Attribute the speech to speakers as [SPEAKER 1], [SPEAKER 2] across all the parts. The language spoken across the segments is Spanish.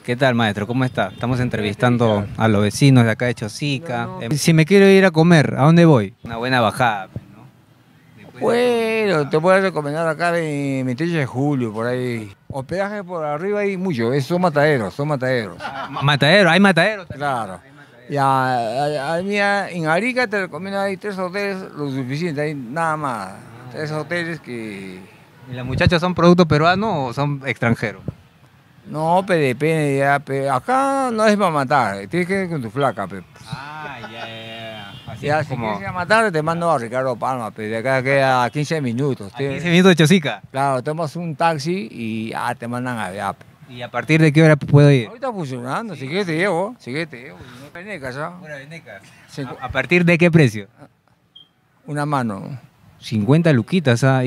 [SPEAKER 1] ¿Qué tal, maestro? ¿Cómo está? Estamos entrevistando a los vecinos de acá de Chosica. Si me quiero ir a comer, ¿a dónde voy? Una buena bajada, ¿no?
[SPEAKER 2] Bueno, te puedo recomendar acá de 28 de julio, por ahí. Hospedaje por arriba hay mucho, son mataderos, son mataderos.
[SPEAKER 1] Matadero, hay matadero.
[SPEAKER 2] Claro. Ya, mira, en Arica te recomiendo, hay 3 hoteles, lo suficiente, hay nada más. 3 hoteles que...
[SPEAKER 1] ¿Y las muchachas son producto peruano o son extranjeros?
[SPEAKER 2] No, pero depende ya, pero acá no es para matar, tienes que ir con tu flaca, pe.
[SPEAKER 1] Ah, ya. Así
[SPEAKER 2] Ya,
[SPEAKER 1] es
[SPEAKER 2] si
[SPEAKER 1] como...
[SPEAKER 2] quieres ir a matar, te mando a Ricardo Palma, pero de acá queda a 15 minutos.
[SPEAKER 1] ¿A 15 minutos de Chosica?
[SPEAKER 2] Claro, tomas un taxi y ya te mandan allá, pe.
[SPEAKER 1] ¿Y a partir de qué hora puedo ir?
[SPEAKER 2] Ahorita funcionando, si quieres te llevo, si quieres te llevo. No penecas, ¿ah?
[SPEAKER 1] ¿A partir de qué precio?
[SPEAKER 2] Una mano.
[SPEAKER 1] 50 luquitas, ¿ah?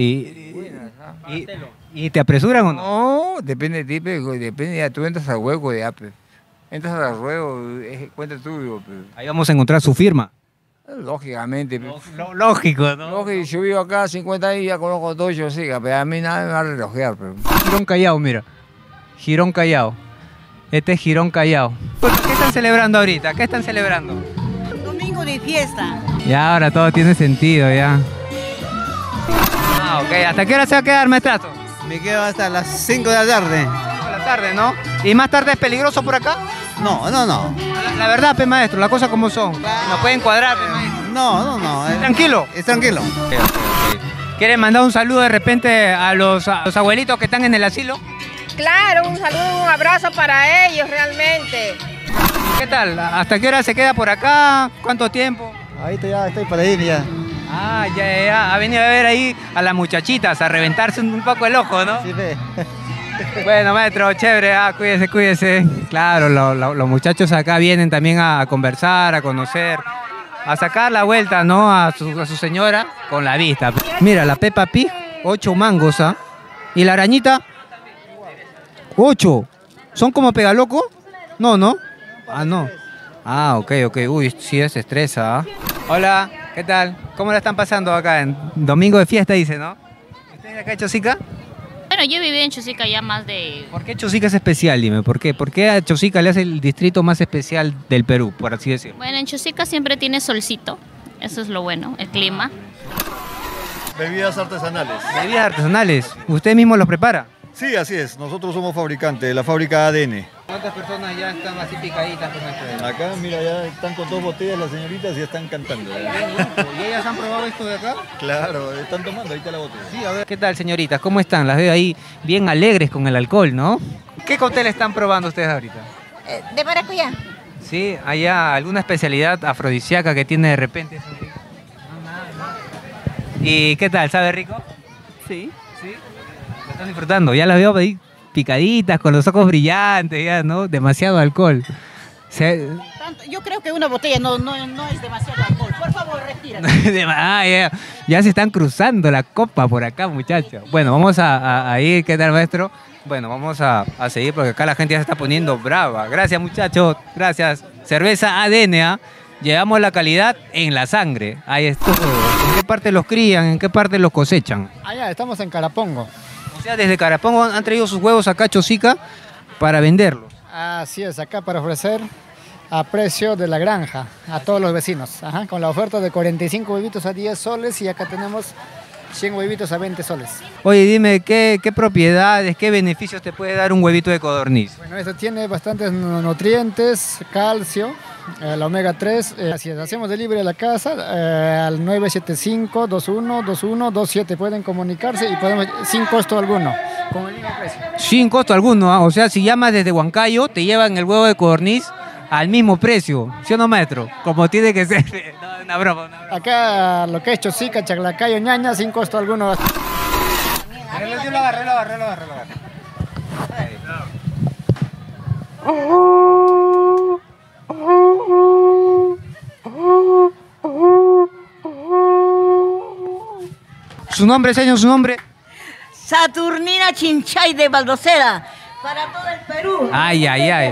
[SPEAKER 1] ¿Y te apresuran o no?
[SPEAKER 2] No, depende de ti, pe, depende, ya tú entras al hueco de Ape. Entras al ruedo, es cuenta tuyo, pe.
[SPEAKER 1] Ahí vamos a encontrar su firma.
[SPEAKER 2] Lógicamente, pe.
[SPEAKER 1] Lógico, ¿no?
[SPEAKER 2] Lógico, yo vivo acá 50 años y ya conozco todo Chosica, pero a mí nada me va a relojear, pe.
[SPEAKER 1] Girón Callao, mira. Girón Callao. Este es Girón Callao. ¿Qué están celebrando ahorita? ¿Qué están celebrando?
[SPEAKER 3] Domingo de fiesta.
[SPEAKER 1] Ya, ahora todo tiene sentido, ya. Ah, ok. ¿Hasta qué hora se va a quedar, maestrazo?
[SPEAKER 4] Me quedo hasta las 5 de la tarde.
[SPEAKER 1] A la tarde, ¿no? ¿Y más tarde es peligroso por acá?
[SPEAKER 4] No.
[SPEAKER 1] La verdad, pe, maestro, las cosas como son. Nos pueden cuadrar, pe, maestro.
[SPEAKER 4] No.
[SPEAKER 1] Tranquilo.
[SPEAKER 4] Es tranquilo.
[SPEAKER 1] ¿Quieren mandar un saludo de repente a los abuelitos que están en el asilo?
[SPEAKER 3] Claro, un saludo, un abrazo para ellos realmente.
[SPEAKER 1] ¿Qué tal? ¿Hasta qué hora se queda por acá? ¿Cuánto tiempo?
[SPEAKER 4] Ahorita ya estoy para ir ya.
[SPEAKER 1] Ah, ya. Ha venido a ver ahí a las muchachitas, a reventarse un poco el ojo, ¿no?
[SPEAKER 4] Sí, ve.
[SPEAKER 1] Bueno, maestro, chévere, cuídese. Claro, los muchachos acá vienen también a conversar, a conocer, a sacar la vuelta, ¿no? A su señora con la vista. Mira, la Peppa Pig, 8 mangos, ¿ah? ¿Y la arañita? 8. ¿Son como pegaloco? No. Ah, no. Ah, ok. Uy, sí es estresa, ¿ah? Hola, ¿qué tal? ¿Cómo la están pasando acá en domingo de fiesta, dice, no? ¿Ustedes de acá de Chosica?
[SPEAKER 5] Bueno, yo viví en Chosica ya más de...
[SPEAKER 1] ¿Por qué Chosica es especial? Dime, ¿por qué? ¿Por qué a Chosica le hace el distrito más especial del Perú, por así decirlo?
[SPEAKER 5] Bueno, en Chosica siempre tiene solcito, eso es lo bueno, el clima.
[SPEAKER 6] Bebidas artesanales.
[SPEAKER 1] Bebidas artesanales, ¿usted mismo los prepara?
[SPEAKER 6] Sí, así es. Nosotros somos fabricantes de la fábrica ADN.
[SPEAKER 1] ¿Cuántas personas ya están así picaditas con esto?
[SPEAKER 6] Acá, mira, ya están con 2 botellas las señoritas y ya están cantando.
[SPEAKER 1] ¿Y ellas han probado esto de acá?
[SPEAKER 6] Claro, están tomando, ahí está la botella.
[SPEAKER 1] Sí, a ver. ¿Qué tal, señoritas? ¿Cómo están? Las veo ahí bien alegres con el alcohol, ¿no? ¿Qué cóctel están probando ustedes ahorita?
[SPEAKER 3] De maracuyá.
[SPEAKER 1] Sí, ¿allá alguna especialidad afrodisíaca que tiene de repente? ¿Y qué tal? ¿Sabe rico?
[SPEAKER 3] Sí.
[SPEAKER 1] ¿Sí? ¿Lo están disfrutando? Ya las veo ahí picaditas, con los ojos brillantes, ya, ¿no? Demasiado alcohol.
[SPEAKER 3] Yo creo que una botella no es demasiado alcohol. Por favor, retírate.
[SPEAKER 1] Ya se están cruzando la copa por acá, muchachos. Bueno, vamos a ir. ¿Qué tal, maestro? Bueno, vamos a seguir porque acá la gente ya se está poniendo brava. Gracias, muchachos. Gracias. Cerveza ADN, ¿ah? Llevamos la calidad en la sangre. Ahí está. ¿En qué parte los crían? ¿En qué parte los cosechan?
[SPEAKER 4] Allá, estamos en Carapongo.
[SPEAKER 1] O sea, desde Carapongo han traído sus huevos acá a Chosica para venderlos.
[SPEAKER 4] Así es, acá para ofrecer a precio de la granja a todos los vecinos. Ajá, con la oferta de 45 huevitos a 10 soles y acá tenemos 100 huevitos a 20 soles.
[SPEAKER 1] Oye, dime, ¿qué propiedades, qué beneficios te puede dar un huevito de codorniz?
[SPEAKER 4] Bueno, esto tiene bastantes nutrientes, calcio, el omega 3. Así es, hacemos delivery a la casa al 975-2121-27. Pueden comunicarse y podemos, sin costo alguno, con el mismo precio.
[SPEAKER 1] Sin costo alguno, ¿ah? O sea, si llamas desde Huancayo, te llevan el huevo de codorniz al mismo precio, ¿sí o no, maestro? Como tiene que ser. No, una broma.
[SPEAKER 4] Acá lo que es Chosica, Chaclacayo, Ñaña, sin costo alguno.
[SPEAKER 1] Yo lo agarro. ¿Su nombre, señor, su nombre?
[SPEAKER 3] Saturnina Chinchay de Baldocera. Para todo el Perú.
[SPEAKER 1] Ay.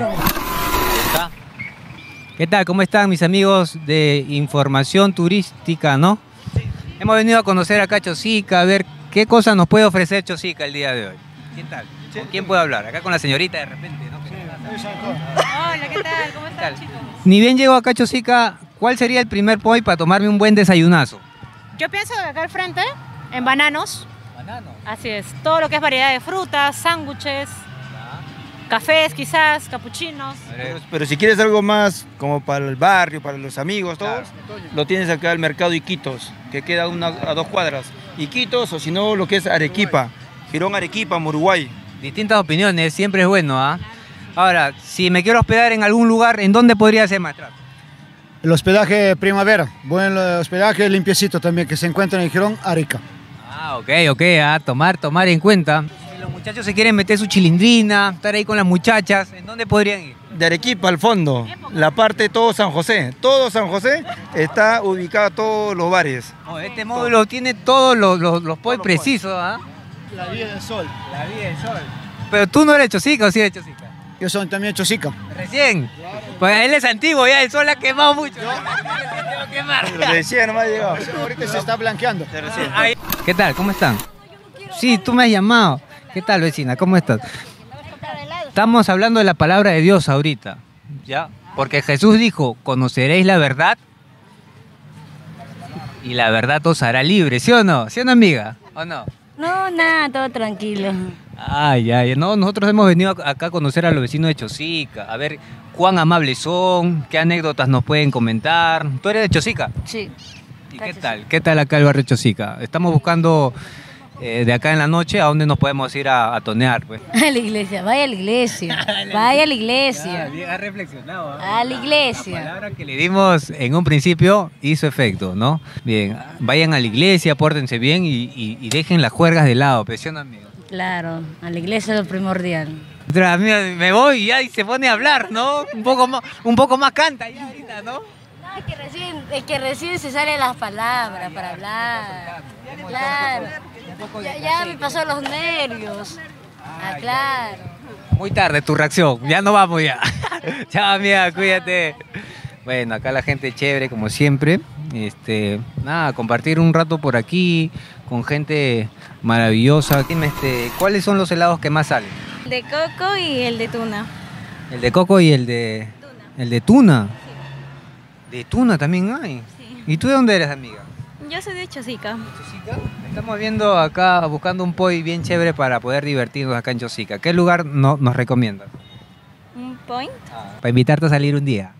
[SPEAKER 1] ¿Qué tal? ¿Cómo están mis amigos de información turística, no? Sí. Hemos venido a conocer acá Chosica, a ver qué cosas nos puede ofrecer Chosica el día de hoy. ¿Qué tal? Sí. ¿Con quién puedo hablar? Acá con la señorita de repente, ¿no?
[SPEAKER 7] Hola, ¿qué tal? ¿Cómo están, chicos?
[SPEAKER 1] Ni bien llego acá a Chosica, ¿cuál sería el primer point para tomarme un buen desayunazo?
[SPEAKER 7] Yo pienso que acá al frente, en Bananos. ¿Bananos? Así es. Todo lo que es variedad de frutas, sándwiches, cafés quizás, capuchinos.
[SPEAKER 8] Pero si quieres algo más como para el barrio, para los amigos, todos, lo tienes acá el mercado Iquitos, que queda a 2 cuadras. Iquitos, o si no, lo que es Arequipa, Girón Arequipa, Uruguay.
[SPEAKER 1] Distintas opiniones, siempre es bueno, ¿ah? Ahora, si me quiero hospedar en algún lugar, ¿en dónde podría ser, maestro?
[SPEAKER 9] El hospedaje Primavera, buen hospedaje limpiecito también, que se encuentra en Girón, Arica.
[SPEAKER 1] Ah, ok, a tomar en cuenta. Si los muchachos se quieren meter su chilindrina, estar ahí con las muchachas, ¿en dónde podrían ir?
[SPEAKER 8] De Arequipa al fondo, la parte de todo San José. Todo San José está ubicado todos los bares.
[SPEAKER 1] Oh, este módulo tiene todos los points precisos, ¿ah?
[SPEAKER 9] La Vía del Sol.
[SPEAKER 1] La Vía del Sol. Pero tú no eres Chosica, ¿o sí eres Chosica?
[SPEAKER 9] Yo soy también Chosica.
[SPEAKER 1] ¿Recién? Claro. Pues él es antiguo, ya el sol ha quemado mucho. Tengo que quemar.
[SPEAKER 8] Recién nomás ha llegado.
[SPEAKER 9] Ahorita se está blanqueando.
[SPEAKER 1] ¿Qué tal? ¿Cómo están? Sí, tú me has llamado. ¿Qué tal, vecina? ¿Cómo estás? Estamos hablando de la palabra de Dios ahorita, ¿ya? Porque Jesús dijo, conoceréis la verdad y la verdad os hará libre, ¿sí o no? ¿Sí o no, amiga? ¿O no?
[SPEAKER 10] No, nada, todo tranquilo.
[SPEAKER 1] Ya. No, nosotros hemos venido acá a conocer a los vecinos de Chosica, a ver cuán amables son, qué anécdotas nos pueden comentar. ¿Tú eres de Chosica?
[SPEAKER 10] Sí.
[SPEAKER 1] ¿Y qué tal? ¿Qué tal acá el barrio Chosica? Estamos buscando de acá en la noche a dónde nos podemos ir a tonear, pues.
[SPEAKER 10] A la iglesia, vaya a la iglesia, vaya a la iglesia.
[SPEAKER 1] Ya, ha reflexionado.
[SPEAKER 10] A la iglesia.
[SPEAKER 1] La palabra que le dimos en un principio hizo efecto, ¿no? Bien, vayan a la iglesia, pórtense bien y dejen las juergas de lado, presión, amigo.
[SPEAKER 10] Claro, a la iglesia es lo primordial.
[SPEAKER 1] Me voy ya y se pone a hablar, ¿no? Un poco más canta ya ahorita, ¿no?
[SPEAKER 10] No, es que recién se salen las palabras para hablar. Claro. Ya me pasó los nervios. Claro.
[SPEAKER 1] Muy tarde tu reacción, ya no vamos ya. Chao, amiga, cuídate. Bueno, acá la gente chévere, como siempre. Nada, compartir un rato por aquí con gente maravillosa. Dime, ¿cuáles son los helados que más salen?
[SPEAKER 11] El de coco y el de tuna.
[SPEAKER 1] El de coco y el de...
[SPEAKER 11] Tuna.
[SPEAKER 1] ¿El de tuna?
[SPEAKER 11] Sí.
[SPEAKER 1] ¿De tuna también hay? Sí. ¿Y tú de dónde eres, amiga?
[SPEAKER 11] Yo soy de Chosica.
[SPEAKER 1] ¿Chosica? Estamos viendo acá, buscando un point bien chévere para poder divertirnos acá en Chosica. ¿Qué lugar nos recomiendas?
[SPEAKER 11] ¿Un point?
[SPEAKER 1] Para invitarte a salir un día.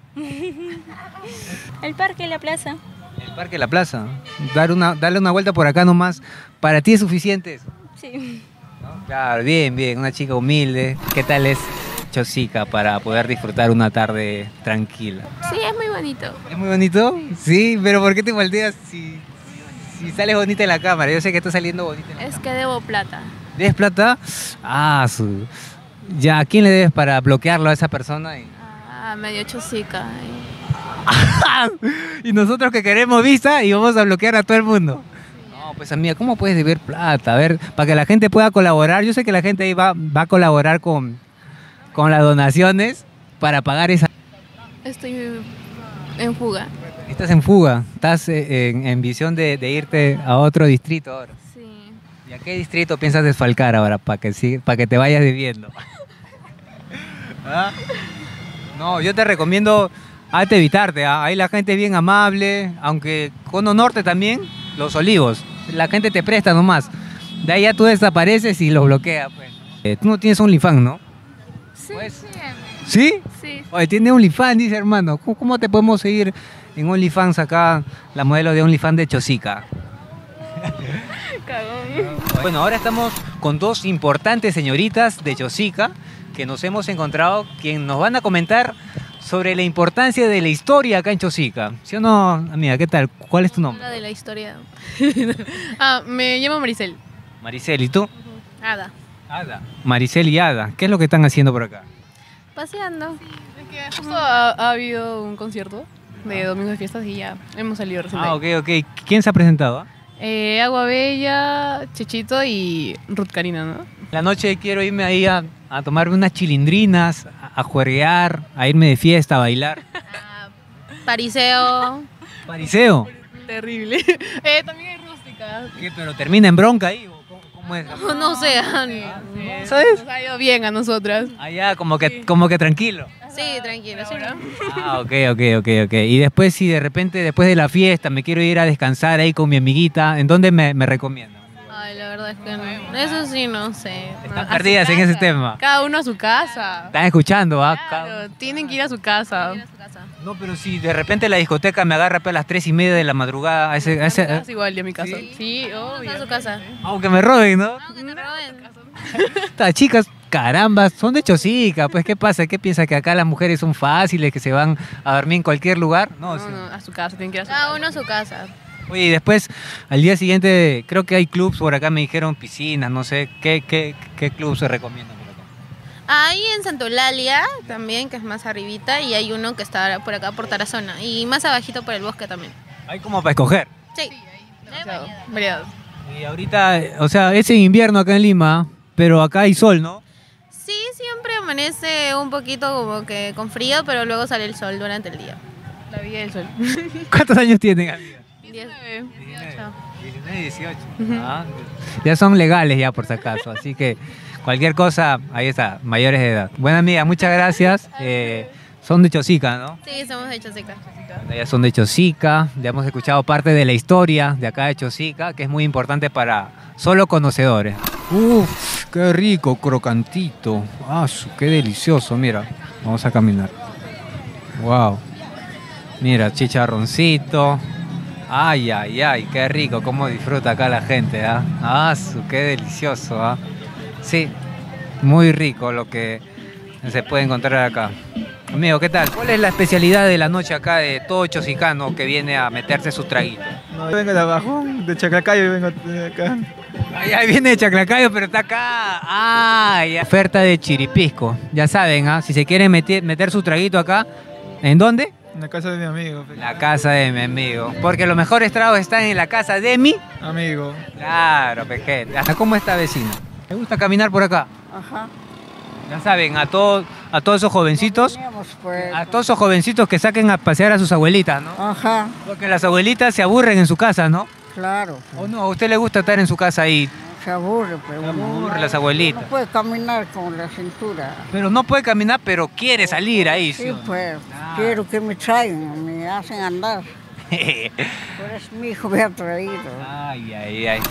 [SPEAKER 11] El parque, la plaza.
[SPEAKER 1] El parque, la plaza. Darle una vuelta por acá nomás. ¿Para ti es suficiente eso?
[SPEAKER 11] Sí.
[SPEAKER 1] ¿No? Claro, bien. Una chica humilde. ¿Qué tal es Chosica para poder disfrutar una tarde tranquila?
[SPEAKER 11] Sí, es muy bonito.
[SPEAKER 1] ¿Es muy bonito? Sí, pero ¿por qué te volteas si sales bonita en la cámara? Yo sé que estás saliendo bonita en la cámara.
[SPEAKER 11] Es que debo plata.
[SPEAKER 1] ¿Debes plata? Ya, ¿a quién le debes para bloquearlo a esa persona?
[SPEAKER 11] Medio Chosica.
[SPEAKER 1] Y nosotros que queremos visa y vamos a bloquear a todo el mundo. No, pues amiga, ¿cómo puedes deber plata? A ver, para que la gente pueda colaborar. Yo sé que la gente ahí va a colaborar con las donaciones para pagar esa...
[SPEAKER 11] Estoy en fuga.
[SPEAKER 1] Estás en fuga, estás en visión de irte a otro distrito ahora.
[SPEAKER 11] Sí.
[SPEAKER 1] ¿Y a qué distrito piensas desfalcar ahora para que te vayas viviendo? ¿Ah? No, yo te recomiendo evitarte. Ahí la gente es bien amable, aunque Cono Norte también, Los Olivos. La gente te presta nomás. De ahí ya tú desapareces y los bloqueas. Pues. Tú no tienes OnlyFans, ¿no?
[SPEAKER 11] Sí,
[SPEAKER 1] pues,
[SPEAKER 11] sí.
[SPEAKER 1] ¿Sí?
[SPEAKER 11] Sí.
[SPEAKER 1] Oye, tiene OnlyFans, dice hermano. ¿Cómo te podemos seguir en OnlyFans acá, la modelo de OnlyFans de Chosica?
[SPEAKER 11] Cagón.
[SPEAKER 1] Bueno, ahora estamos con dos importantes señoritas de Chosica que nos hemos encontrado, quien nos van a comentar sobre la importancia de la historia acá en Chosica. ¿Sí o no, amiga? ¿Qué tal? ¿Cuál es tu nombre?
[SPEAKER 11] De la historia. Me llamo Maricel.
[SPEAKER 1] Maricel, ¿y tú?
[SPEAKER 11] Ada.
[SPEAKER 1] Ada. Maricel y Ada. ¿Qué es lo que están haciendo por acá?
[SPEAKER 11] Paseando. Es que justo ha habido un concierto de Domingo de Fiestas y ya hemos salido recién.
[SPEAKER 1] Ok. ¿Quién se ha presentado?
[SPEAKER 11] Agua Bella, Chechito y Ruth Karina, ¿no?
[SPEAKER 1] La noche quiero irme ahí a tomarme unas chilindrinas, a juerguear, a irme de fiesta, a bailar.
[SPEAKER 11] Pariseo.
[SPEAKER 1] ¿Pariseo?
[SPEAKER 11] Terrible. También hay rústica.
[SPEAKER 1] ¿Qué, pero termina en bronca ahí? ¿Cómo ¿Cómo es?
[SPEAKER 11] No sé,
[SPEAKER 1] ¿Sabes?
[SPEAKER 11] nos ha ido bien a nosotras.
[SPEAKER 1] Allá, como que tranquilo.
[SPEAKER 11] Sí, tranquilo, sí.
[SPEAKER 1] Ah, ok. Y después, si de repente, después de la fiesta, me quiero ir a descansar ahí con mi amiguita, ¿en dónde me recomiendan?
[SPEAKER 11] Ay, la verdad es que no. Eso sí, no sé.
[SPEAKER 1] Están perdidas en ese tema.
[SPEAKER 11] Cada uno a su casa.
[SPEAKER 1] Están escuchando, ¿ah?
[SPEAKER 11] Claro, tienen que ir a su casa.
[SPEAKER 1] No, pero si de repente la discoteca me agarra a las 3:30 de la madrugada,
[SPEAKER 11] Es igual de mi casa. Sí, obvio.
[SPEAKER 7] A su casa.
[SPEAKER 1] aunque me roben, ¿no?
[SPEAKER 11] Que te roben.
[SPEAKER 1] Estas chicas, caramba, son de Chosica, pues ¿qué pasa? ¿Qué piensa que acá las mujeres son fáciles, que se van a dormir en cualquier lugar? No, sí.
[SPEAKER 11] No, a su casa, tienen que ir a su
[SPEAKER 7] Cada
[SPEAKER 11] casa.
[SPEAKER 7] uno a su casa.
[SPEAKER 1] Oye, y después, al día siguiente, creo que hay clubs por acá, me dijeron piscinas, no sé, ¿qué clubs se recomiendan por acá?
[SPEAKER 7] Hay en Santa Eulalia también, que es más arribita, y hay uno que está por acá por Tarazona, y más abajito por el bosque también.
[SPEAKER 1] Hay como para escoger.
[SPEAKER 7] Sí.
[SPEAKER 11] Variedad.
[SPEAKER 1] Y ahorita, o sea, es en invierno acá en Lima, pero acá hay sol, ¿no?
[SPEAKER 7] Sí, siempre amanece un poquito como que con frío, pero luego sale el sol durante el día.
[SPEAKER 11] La vida del sol.
[SPEAKER 1] ¿Cuántos años tienen, amiga?
[SPEAKER 7] 19.
[SPEAKER 1] 19, 18. Ah, ya son legales ya por si acaso, así que cualquier cosa, ahí está, mayores de edad. Buena amiga, muchas gracias. Son de Chosica, ¿no?
[SPEAKER 7] Sí, somos de Chosica.
[SPEAKER 1] Ya son de Chosica, ya hemos escuchado parte de la historia de acá de Chosica, que es muy importante para solo conocedores. Uf, qué rico, crocantito. Ah, qué delicioso, mira. Vamos a caminar. Wow. Mira, chicharroncito. Ay, qué rico, cómo disfruta acá la gente, ¿ah? Ah, qué delicioso, ¿ah? Sí, muy rico lo que se puede encontrar acá. Amigo, ¿qué tal? ¿Cuál es la especialidad de la noche acá de todo chosicano que viene a meterse sus traguitos?
[SPEAKER 8] No, yo vengo de abajo, de Chaclacayo, vengo de acá.
[SPEAKER 1] Ahí viene de Chaclacayo, pero está acá. Ah, ya. Oferta de chiripisco. Ya saben, ¿ah? Si se quieren meter su traguito acá, ¿en dónde?
[SPEAKER 8] En la casa de mi amigo.
[SPEAKER 1] La casa de mi amigo. Porque los mejores tragos están en la casa de mi
[SPEAKER 8] amigo.
[SPEAKER 1] Claro, pejete. ¿Hasta cómo está vecino? ¿Te gusta caminar por acá?
[SPEAKER 12] Ajá.
[SPEAKER 1] Ya saben, a todos esos jovencitos,
[SPEAKER 12] Pues.
[SPEAKER 1] a todos esos jovencitos que saquen a pasear a sus abuelitas, ¿no?
[SPEAKER 12] Ajá.
[SPEAKER 1] Porque las abuelitas se aburren en su casa, ¿no?
[SPEAKER 12] Claro.
[SPEAKER 1] ¿O no? ¿A usted le gusta estar en su casa ahí?
[SPEAKER 12] Se aburre, pero.
[SPEAKER 1] Se aburre las abuelitas.
[SPEAKER 12] No puede caminar con la cintura.
[SPEAKER 1] Pero no puede caminar, pero quiere salir ahí.
[SPEAKER 12] Sí, pues. Quiero que me traigan, me hacen andar. Por eso mi hijo me ha traído.
[SPEAKER 1] Ay.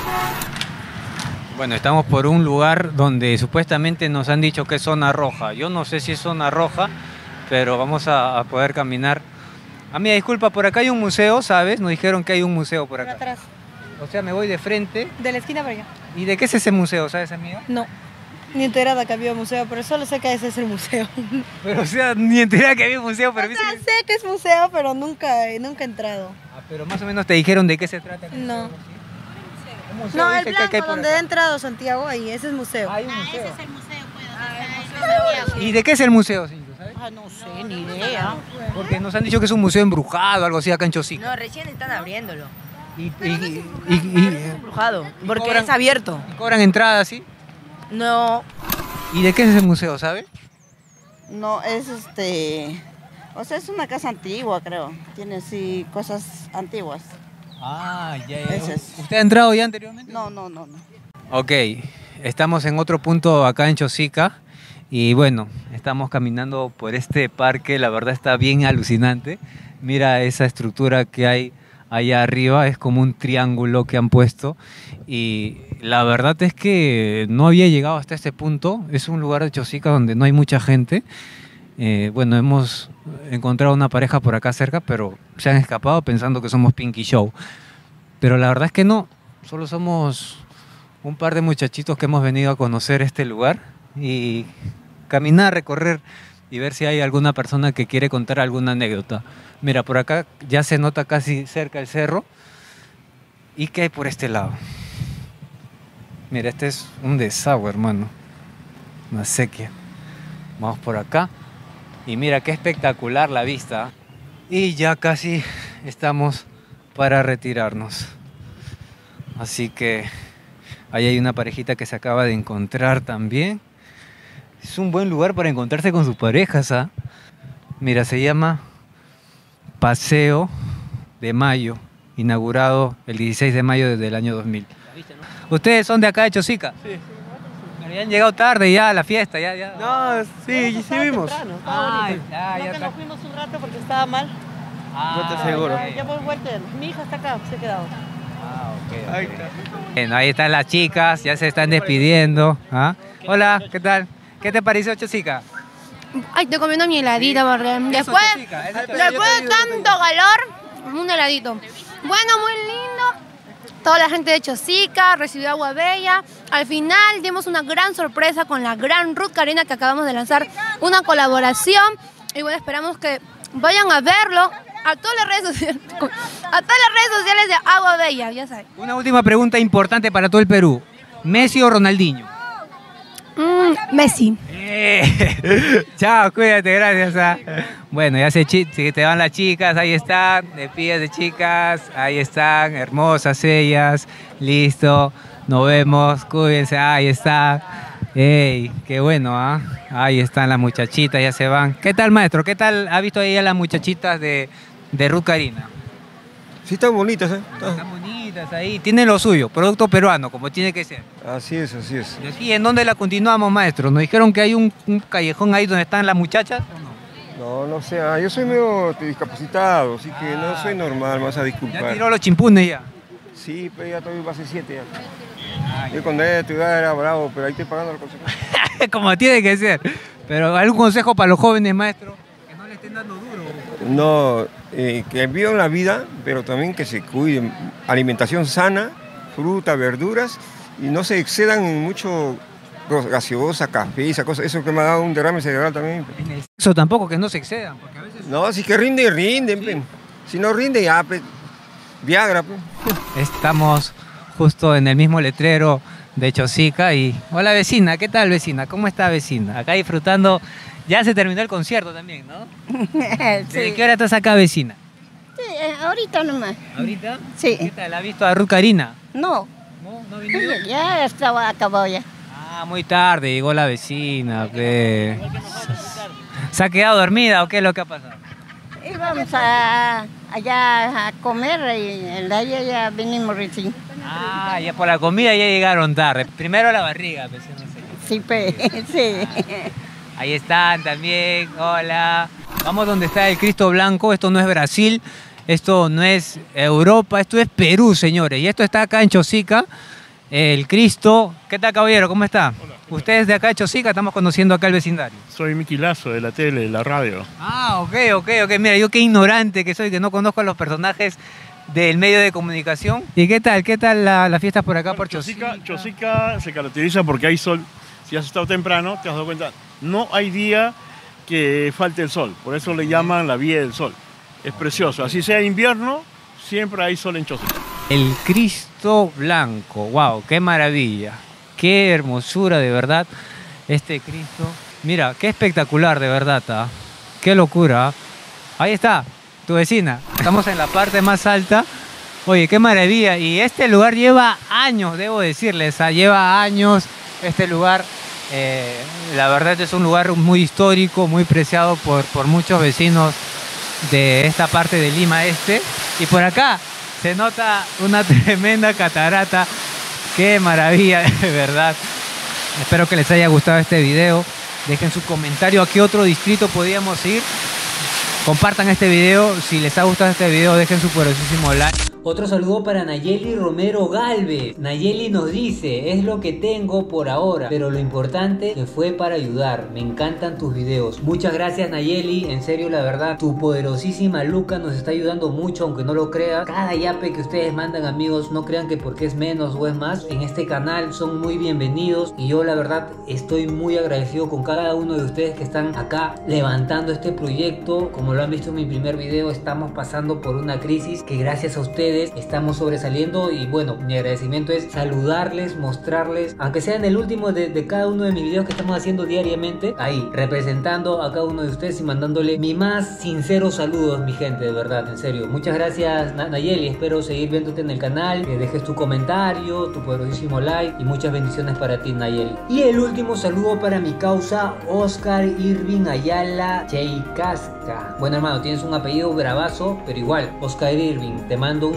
[SPEAKER 1] Bueno, estamos por un lugar donde supuestamente nos han dicho que es zona roja. Yo no sé si es zona roja, pero vamos a poder caminar. Amiga, disculpa, por acá hay un museo, ¿sabes? Nos dijeron que hay un museo por acá.
[SPEAKER 13] Atrás.
[SPEAKER 1] O sea, me voy de frente.
[SPEAKER 13] De la esquina para allá.
[SPEAKER 1] ¿Y de qué es ese museo, sabes, amiga?
[SPEAKER 13] No, ni enterada que había museo, pero solo sé que ese es el museo.
[SPEAKER 1] Pero, o sea, ni enterada que había un museo, pero...
[SPEAKER 13] O sea, sé que es museo, pero nunca he entrado.
[SPEAKER 1] Ah, pero más o menos te dijeron de qué se trata.
[SPEAKER 13] No.
[SPEAKER 1] museo
[SPEAKER 13] No, el
[SPEAKER 1] dice que hay
[SPEAKER 13] blanco
[SPEAKER 1] por
[SPEAKER 13] donde
[SPEAKER 1] acá.
[SPEAKER 13] he entrado Santiago, ahí, ese es museo.
[SPEAKER 1] Hay un museo.
[SPEAKER 7] Ese es el museo, pues.
[SPEAKER 1] ¿Y de qué es el museo, Cinco, sabes?
[SPEAKER 13] Ah, no sé, ni idea.
[SPEAKER 1] Porque nos han dicho que es un museo embrujado, algo así acá en Chosica.
[SPEAKER 14] No, recién están abriéndolo.
[SPEAKER 1] Y
[SPEAKER 14] Embrujado, porque
[SPEAKER 1] cobran-
[SPEAKER 14] es abierto.
[SPEAKER 1] ¿Cobran entrada, sí?
[SPEAKER 14] No.
[SPEAKER 1] ¿Y de qué es ese museo, sabe?
[SPEAKER 12] No, es o sea, es una casa antigua, creo. Tiene sí cosas antiguas.
[SPEAKER 1] Ah, ya.
[SPEAKER 12] Ese es.
[SPEAKER 1] ¿Usted ha entrado ya anteriormente?
[SPEAKER 12] No.
[SPEAKER 1] Ok, estamos en otro punto acá en Chosica y bueno, estamos caminando por este parque, la verdad está bien alucinante. Mira esa estructura que hay allá arriba, es como un triángulo que han puesto y la verdad es que no había llegado hasta este punto. Es un lugar de Chosica donde no hay mucha gente. Bueno, hemos encontrado una pareja por acá cerca, pero se han escapado pensando que somos Pinky Show. Pero la verdad es que no, solo somos un par de muchachitos que hemos venido a conocer este lugar y caminar, recorrer y ver si hay alguna persona que quiere contar alguna anécdota. Mira, por acá ya se nota casi cerca el cerro. ¿Y qué hay por este lado? Mira, este es un desagüe, hermano. Una sequía. Vamos por acá. Y mira qué espectacular la vista. Y ya casi estamos para retirarnos. Así que ahí hay una parejita que se acaba de encontrar también. Es un buen lugar para encontrarse con sus parejas, ¿ah? Mira, se llama Paseo de Mayo, inaugurado el 16 de mayo del año 2000. ¿Ustedes son de acá de Chosica?
[SPEAKER 15] Sí.
[SPEAKER 1] Pero ya han llegado tarde ya a la fiesta, ya.
[SPEAKER 15] No, sí vimos.
[SPEAKER 7] Ya nos fuimos un rato porque estaba mal.
[SPEAKER 15] No te seguro.
[SPEAKER 7] Ya por vuelta. Mi hija está acá, se ha quedado.
[SPEAKER 15] Ahí está.
[SPEAKER 1] Bueno, ahí están las chicas, ya se están despidiendo. ¿Ah? Hola, ¿qué tal? ¿Qué te pareció Chosica?
[SPEAKER 16] Ay, estoy comiendo mi heladito porque después de tanto calor, un heladito. Bueno, muy lindo. Toda la gente de Chosica recibió agua bella. Al final dimos una gran sorpresa con la gran Ruth Karina que acabamos de lanzar una colaboración. Y bueno, esperamos que vayan a verlo a todas las redes sociales, de Agua Bella, ya saben.
[SPEAKER 1] Una última pregunta importante para todo el Perú. ¿Messi o Ronaldinho?
[SPEAKER 16] Messi.
[SPEAKER 1] Chao, cuídate, gracias. Bueno, ya se te van las chicas, ahí están, despides de chicas, ahí están, hermosas ellas, listo, nos vemos, cuídense, ahí está. ¡Ey, qué bueno! Ahí están las muchachitas, ya se van. ¿Qué tal, maestro? ¿Qué tal ha visto ahí a las muchachitas de Ruth Karina?
[SPEAKER 17] Sí, están bonitas, ¿eh?
[SPEAKER 1] Están bonitas ahí, tienen lo suyo, producto peruano, como tiene que ser.
[SPEAKER 17] Así es, así es.
[SPEAKER 1] ¿Y en dónde la continuamos, maestro? ¿Nos dijeron que hay un callejón ahí donde están las muchachas o no?
[SPEAKER 17] No sé, yo soy medio discapacitado, así que no soy normal, me vas a disculpar.
[SPEAKER 1] ¿Ya tiró los chimpunes ya?
[SPEAKER 17] Sí, pero ya estoy base 7 ya. Yo cuando era de tu edad era bravo, pero ahí estoy pagando la consecuencia.
[SPEAKER 1] Como tiene que ser. Pero ¿algún consejo para los jóvenes, maestro? Que no le estén dando duro.
[SPEAKER 17] No, que vivan la vida, pero también que se cuiden. Alimentación sana, fruta, verduras, y no se excedan en mucho gaseosa, café, esa cosa, eso que me ha dado un derrame cerebral también.
[SPEAKER 1] Eso tampoco, que no se excedan. Porque a veces...
[SPEAKER 17] No, si que rinden. Sí. Si no rinde, ya, Viagra.
[SPEAKER 1] Estamos justo en el mismo letrero de Chosica y... Hola vecina, ¿qué tal vecina? ¿Cómo está vecina? Acá disfrutando, ya se terminó el concierto también, ¿no? ¿De qué hora estás acá vecina?
[SPEAKER 18] Sí, ahorita nomás.
[SPEAKER 1] ¿Ahorita?
[SPEAKER 18] Sí.
[SPEAKER 1] ¿Qué tal? ¿Ha visto a Ruth Karina?
[SPEAKER 18] No.
[SPEAKER 1] ¿No vino?
[SPEAKER 18] Ya estaba acabado ya.
[SPEAKER 1] Muy tarde llegó la vecina. ¿Se ha quedado dormida o qué es lo que ha pasado?
[SPEAKER 18] Íbamos allá a comer y de ahí ya venimos recién.
[SPEAKER 1] Ya por la comida ya llegaron tarde. Primero la barriga. No sé.
[SPEAKER 18] Sí.
[SPEAKER 1] Ahí están también. Hola. Vamos donde está el Cristo Blanco. Esto no es Brasil, esto no es Europa, esto es Perú, señores. Y esto está acá en Chosica. El Cristo. ¿Qué tal, caballero? ¿Cómo está?
[SPEAKER 19] Hola.
[SPEAKER 1] Ustedes de acá de Chosica, estamos conociendo acá el vecindario.
[SPEAKER 19] Soy Miki Lazo, de la tele, de la radio.
[SPEAKER 1] Ok. Mira, yo qué ignorante que soy, que no conozco a los personajes del medio de comunicación. ¿Y qué tal? ¿Qué tal la fiesta por acá, por Chosica?
[SPEAKER 19] Chosica se caracteriza porque hay sol. Si has estado temprano, te has dado cuenta, no hay día que falte el sol. Por eso le llaman la Vía del Sol. Es precioso. Así sea invierno, siempre hay sol en Chosica.
[SPEAKER 1] El Cristo Blanco, wow, qué maravilla, qué hermosura de verdad este Cristo. Mira, qué espectacular de verdad, qué locura. Ahí está, tu vecina, estamos en la parte más alta. Oye, qué maravilla, y este lugar lleva años, debo decirles, lleva años este lugar. La verdad es un lugar muy histórico, muy preciado por muchos vecinos de esta parte de Lima Este. Y por acá se nota una tremenda catarata. Qué maravilla, de verdad. Espero que les haya gustado este video. Dejen su comentario a qué otro distrito podíamos ir. Compartan este video. Si les ha gustado este video, dejen su poderosísimo like. Otro saludo para Nayeli Romero Galvez. Nayeli nos dice, es lo que tengo por ahora, pero lo importante que fue para ayudar. Me encantan tus videos. Muchas gracias, Nayeli. En serio, la verdad, tu poderosísima Luca nos está ayudando mucho, aunque no lo creas. Cada yape que ustedes mandan, amigos, no crean que porque es menos o es más. En este canal son muy bienvenidos y yo, la verdad, estoy muy agradecido con cada uno de ustedes que están acá levantando este proyecto. Como lo han visto en mi primer video, estamos pasando por una crisis que gracias a ustedes estamos sobresaliendo y bueno, mi agradecimiento es saludarles, mostrarles, aunque sea en el último de cada uno de mis videos que estamos haciendo diariamente, ahí, representando a cada uno de ustedes y mandándole mi más sinceros saludos, mi gente, de verdad, en serio. Muchas gracias, Nayeli, espero seguir viéndote en el canal, que dejes tu comentario, tu poderosísimo like y muchas bendiciones para ti, Nayeli. Y el último saludo para mi causa, Oscar Irving Ayala Cheicasca. Bueno, hermano, tienes un apellido bravazo, pero igual, Oscar Irving, te mando un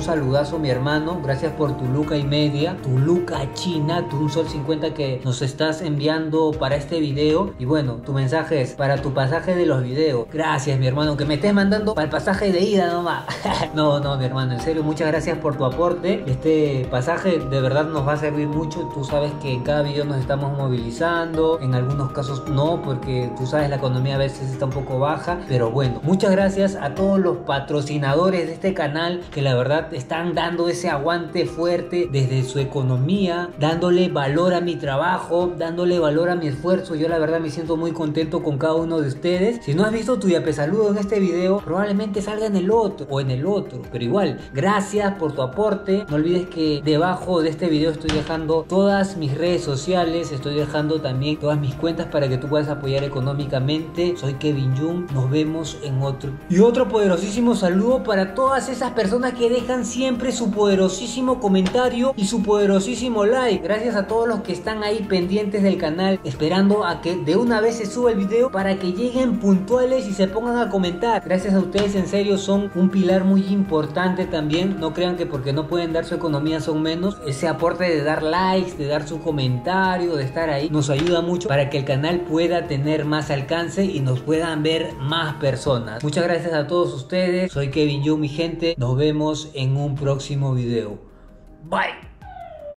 [SPEAKER 20] saludazo, mi hermano. Gracias por tu luca y media, tu luca china, tu 1 sol 50 que nos estás enviando para este video. Y bueno, tu mensaje es para tu pasaje de los videos. Gracias, mi hermano, que me estés mandando para el pasaje de ida nomás. No, mi hermano, en serio, muchas gracias por tu aporte. Este pasaje de verdad nos va a servir mucho. Tú sabes que en cada video nos estamos movilizando, en algunos casos no, porque tú sabes la economía a veces está un poco baja, pero bueno, muchas gracias a todos los patrocinadores de este canal que la verdad están dando ese aguante fuerte desde su economía, dándole valor a mi trabajo, dándole valor a mi esfuerzo. Yo la verdad me siento muy contento con cada uno de ustedes. Si no has visto tu yape saludo en este video, probablemente salga en el otro o en el otro, pero igual, gracias por tu aporte. No olvides que debajo de este video estoy dejando todas mis redes sociales, estoy dejando también todas mis cuentas para que tú puedas apoyar económicamente. Soy Kevin Jung, nos vemos en otro. Y otro poderosísimo saludo para todas esas personas que dejan siempre su poderosísimo comentario y su poderosísimo like. Gracias a todos los que están ahí pendientes del canal, esperando a que de una vez se suba el video para que lleguen puntuales y se pongan a comentar. Gracias a ustedes, en serio, son un pilar muy importante también. No crean que porque no pueden dar su economía son menos. Ese aporte de dar likes, de dar su comentario, de estar ahí, nos ayuda mucho para que el canal pueda tener más alcance y nos puedan ver más personas. Muchas gracias a todos ustedes. Soy Kevin Jung, mi gente. Nos vemos en un próximo video. Bye.